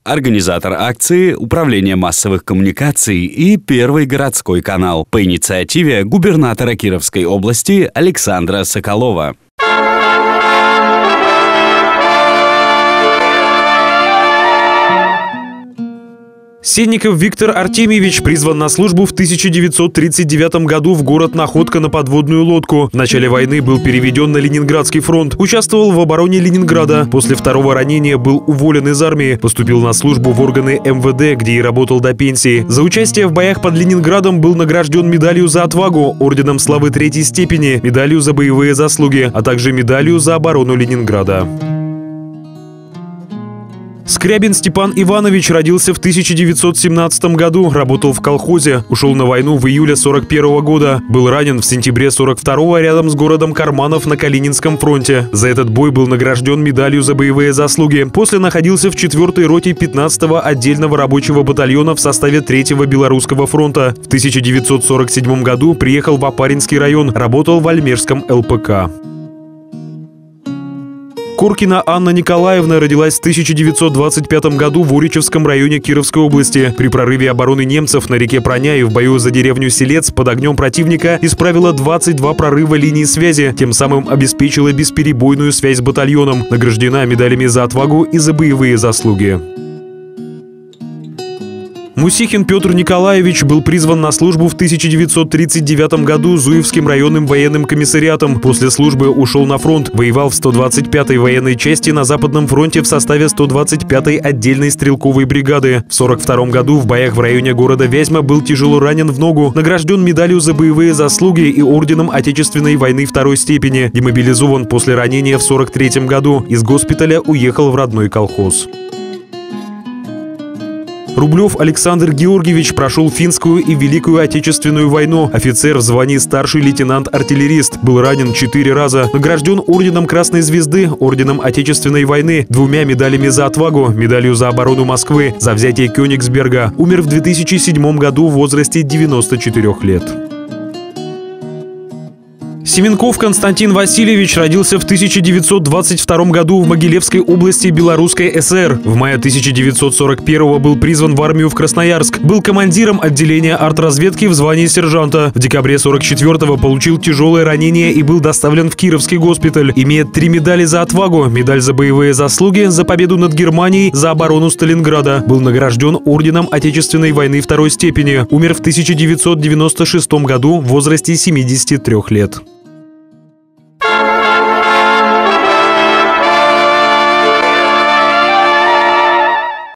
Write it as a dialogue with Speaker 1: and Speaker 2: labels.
Speaker 1: Организатор акции – Управление массовых коммуникаций и Первый городской канал по инициативе губернатора Кировской области Александра Соколова.
Speaker 2: Сенников Виктор Артемьевич призван на службу в 1939 году в город Находка на подводную лодку. В начале войны был переведен на Ленинградский фронт. Участвовал в обороне Ленинграда. После второго ранения был уволен из армии. Поступил на службу в органы МВД, где и работал до пенсии. За участие в боях под Ленинградом был награжден медалью за отвагу, орденом славы 3-й степени, медалью за боевые заслуги, а также медалью за оборону Ленинграда. Скрябин Степан Иванович родился в 1917 году, работал в колхозе, ушел на войну в июле 1941 года, был ранен в сентябре 1942 рядом с городом Карманов на Калининском фронте. За этот бой был награжден медалью за боевые заслуги. После находился в 4-й роте 15-го отдельного рабочего батальона в составе 3-го Белорусского фронта. В 1947 году приехал в Опаринский район, работал в Альмежском ЛПК. Коркина Анна Николаевна родилась в 1925 году в Уричевском районе Кировской области. При прорыве обороны немцев на реке Проняе в бою за деревню Селец под огнем противника исправила 22 прорыва линии связи, тем самым обеспечила бесперебойную связь с батальоном. Награждена медалями за отвагу и за боевые заслуги. Мусихин Петр Николаевич был призван на службу в 1939 году Зуевским районным военным комиссариатом. После службы ушел на фронт, воевал в 125-й военной части на Западном фронте в составе 125-й отдельной стрелковой бригады. В 1942 году в боях в районе города Вязьма был тяжело ранен в ногу, награжден медалью за боевые заслуги и орденом Отечественной войны 2-й степени. Демобилизован после ранения в 1943 году. Из госпиталя уехал в родной колхоз. Рублев Александр Георгиевич прошел Финскую и Великую Отечественную войну. Офицер в звании старший лейтенант-артиллерист. Был ранен 4 раза. Награжден орденом Красной Звезды, орденом Отечественной войны, 2 медалями за отвагу, медалью за оборону Москвы, за взятие Кёнигсберга. Умер в 2007 году в возрасте 94 лет. Семенков Константин Васильевич родился в 1922 году в Могилевской области Белорусской ССР. В мае 1941 был призван в армию в Красноярск. Был командиром отделения артразведки в звании сержанта. В декабре 1944 получил тяжелое ранение и был доставлен в Кировский госпиталь. Имеет 3 медали за отвагу, медаль за боевые заслуги, за победу над Германией, за оборону Сталинграда. Был награжден орденом Отечественной войны 2-й степени. Умер в 1996 году в возрасте 73 лет.